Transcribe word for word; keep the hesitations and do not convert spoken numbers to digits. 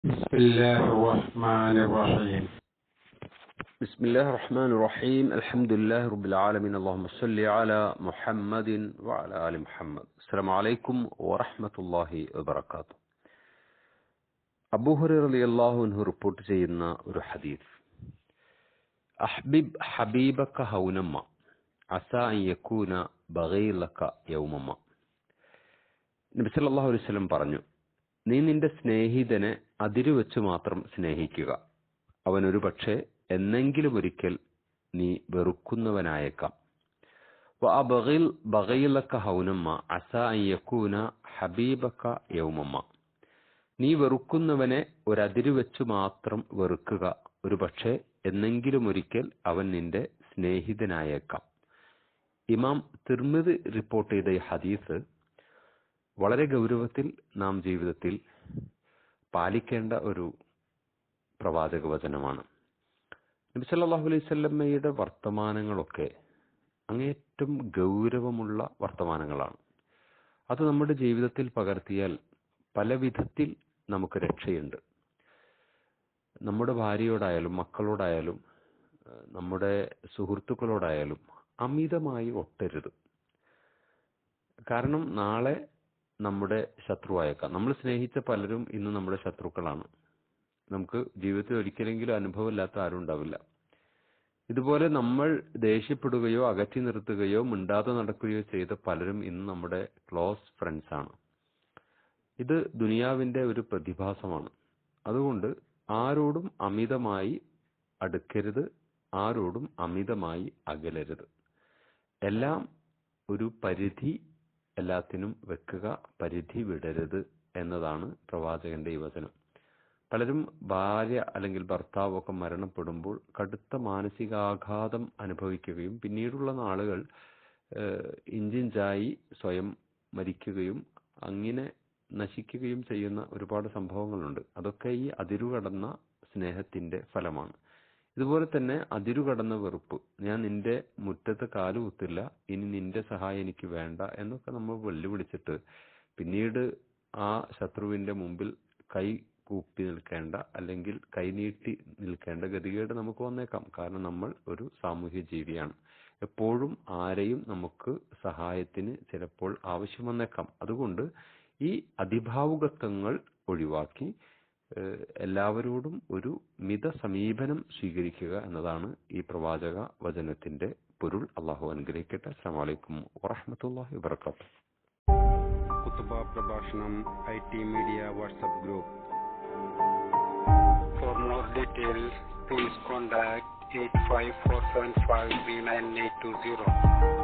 بسم الله الرحمن الرحيم. بسم الله الرحمن الرحيم. الحمد لله رب العالمين. اللهم صل على محمد وعلى آل محمد. السلام عليكم ورحمة الله وبركاته. അബൂ ഹുറൈറ റളിയല്ലാഹു അൻഹു റിപ്പോർട്ട് ചെയ്യുന്ന ഒരു ഹദീസ്, അഹ്ബിബ് ഹബീബക ഹൗനമ്മ അസാ അൻ യകൂന ബഗീലക യൗമമ്മ. നബി സല്ലല്ലാഹു അലൈഹി വസല്ലം പറഞ്ഞു, നീ നിന്റെ സ്നേഹിതനെ അതിരുവെച്ച് മാത്രം സ്നേഹിക്കുക. അവനൊരു പക്ഷേ എന്നെങ്കിലും ഒരിക്കൽ നീ വെറുക്കുന്നവനായേക്കാം. വഅബ്ഗിൽ ബഗീലക ഹൗനമ്മ അസാ അൻ യകൂന ഹബീബക യൗമമ്മ. നീ വെറുക്കുന്നവനെ ഒരതിരുവെച്ചു മാത്രം വെറുക്കുക. ഒരു പക്ഷേ എന്നെങ്കിലും ഒരിക്കൽ അവൻ നിന്റെ സ്നേഹിതനായേക്കാം. ഇമാം തിർമിദി റിപ്പോർട്ട് ചെയ്ത ഈ ഹദീസ് വളരെ ഗൗരവത്തിൽ നാം ജീവിതത്തിൽ പാലിക്കേണ്ട ഒരു പ്രവാചക വചനമാണ്. നബി സല്ലല്ലാഹു അലൈഹി വസല്ലമയുടെ വർത്തമാനങ്ങളൊക്കെ അങ്ങേയറ്റം ഗൗരവമുള്ള വർത്തമാനങ്ങളാണ്. അത് നമ്മുടെ ജീവിതത്തിൽ പകർത്തിയാൽ പല വിധത്തിൽ നമുക്ക് രക്ഷയുണ്ട്. നമ്മുടെ ഭാര്യയോടായാലും മക്കളോടായാലും നമ്മുടെ സുഹൃത്തുക്കളോടായാലും അമിതമായി ഒട്ടരുത്. കാരണം നാളെ നമ്മുടെ ശത്രുവായേക്കാം. നമ്മൾ സ്നേഹിച്ച പലരും ഇന്ന് നമ്മുടെ ശത്രുക്കളാണ്. നമുക്ക് ജീവിതത്തിൽ ഒരിക്കലെങ്കിലും അനുഭവമില്ലാത്ത ആരും ഉണ്ടാവില്ല. ഇതുപോലെ നമ്മൾ ദേഷ്യപ്പെടുകയോ അകറ്റി നിർത്തുകയോ മിണ്ടാതെ നടക്കുകയോ ചെയ്ത പലരും ഇന്ന് നമ്മുടെ ക്ലോസ് ഫ്രണ്ട്സ് ആണ്. ഇത് ദുനിയാവിന്റെ ഒരു പ്രതിഭാസമാണ്. അതുകൊണ്ട് ആരോടും അമിതമായി അടുക്കരുത്, ആരോടും അമിതമായി അകലരുത്. എല്ലാം ഒരു പരിധി എല്ലാത്തിനും വെക്കുക, പരിധി വിടരുത് എന്നതാണ് പ്രവാചകന്റെ ഈ വചനം. പലരും ഭാര്യ അല്ലെങ്കിൽ ഭർത്താവ് ഒക്കെ മരണപ്പെടുമ്പോൾ കടുത്ത മാനസികാഘാതം അനുഭവിക്കുകയും പിന്നീടുള്ള നാളുകൾ ഇഞ്ചിഞ്ചായി സ്വയം മരിക്കുകയും അങ്ങനെ നശിക്കുകയും ചെയ്യുന്ന ഒരുപാട് സംഭവങ്ങളുണ്ട്. അതൊക്കെ ഈ അതിരുകടന്ന സ്നേഹത്തിന്റെ ഫലമാണ്. ഇതുപോലെ തന്നെ അതിരുകടന്ന വെറുപ്പ്, ഞാൻ നിന്റെ മുറ്റത്ത് കാലുകുത്തില്ല, ഇനി നിന്റെ സഹായം എനിക്ക് വേണ്ട എന്നൊക്കെ നമ്മൾ വെല്ലുവിളിച്ചിട്ട് പിന്നീട് ആ ശത്രുവിന്റെ മുമ്പിൽ കൈ കൂപ്പി നിൽക്കേണ്ട അല്ലെങ്കിൽ കൈനീട്ടി നിൽക്കേണ്ട ഗതികേട് നമുക്ക് വന്നേക്കാം. കാരണം നമ്മൾ ഒരു സാമൂഹ്യ ജീവിയാണ്. എപ്പോഴും ആരെയും നമുക്ക് സഹായത്തിന് ചിലപ്പോൾ ആവശ്യം വന്നേക്കാം. അതുകൊണ്ട് ഈ അതിഭാവുകത്വങ്ങൾ ഒഴിവാക്കി എല്ലാവരോടും ഒരു മിത സമീപനം സ്വീകരിക്കുക എന്നതാണ് ഈ പ്രവാചക വചനത്തിന്റെ പൊരുൾ. അള്ളാഹു അനുഗ്രഹിക്കട്ടെ. അസ്സലാമു അലൈക്കും വറഹ്മത്തുള്ളാഹി വബറകാതുഹു. കുത്തുബ പ്രഭാഷണം I T media WhatsApp group. For more details, please contact eight five four seven five three nine eight two zero.